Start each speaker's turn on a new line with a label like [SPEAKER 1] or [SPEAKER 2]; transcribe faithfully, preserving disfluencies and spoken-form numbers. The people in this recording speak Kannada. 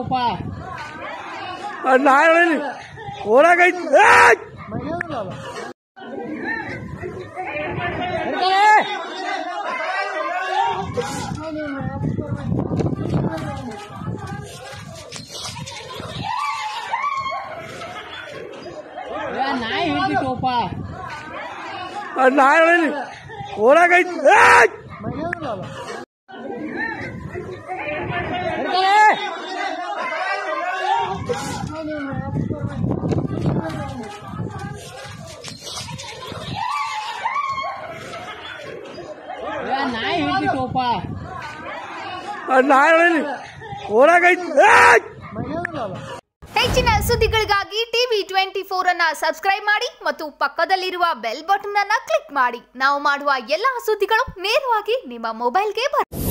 [SPEAKER 1] ನಾಳೆ ಊರಾಗೈತಿ
[SPEAKER 2] ನಾಯಿ ಹಿಡಿತೋಪ
[SPEAKER 1] ನಾಳೆ ಊರಾಗೈತಿ
[SPEAKER 2] ನಾಯಿ ಹಿಡಿತೋಪ
[SPEAKER 1] ನಾಳೆ ಊರಾಗೈತಿ.
[SPEAKER 3] ಹೆಚ್ಚಿನ ಸುದ್ದಿಗಳಿಗಾಗಿ ಟಿವಿ ಟ್ವೆಂಟಿ ಫೋರ್ ಅನ್ನ ಸಬ್ಸ್ಕ್ರೈಬ್ ಮಾಡಿ ಮತ್ತು ಪಕ್ಕದಲ್ಲಿರುವ ಬೆಲ್ ಬಟನ್ ಅನ್ನ ಕ್ಲಿಕ್ ಮಾಡಿ. ನಾವು ಮಾಡುವ ಎಲ್ಲಾ ಸುದ್ದಿಗಳು ನೇರವಾಗಿ ನಿಮ್ಮ ಮೊಬೈಲ್ಗೆ ಬರುತ್ತೆ.